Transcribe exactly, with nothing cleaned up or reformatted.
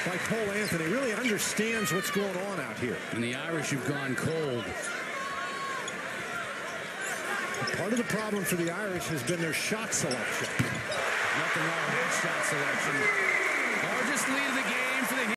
by Cole Anthony. Really understands what's going on out here. And the Irish have gone cold. Part of the problem for the Irish has been their shot selection. Nothing wrong with that shot selection. Largest lead of the game for the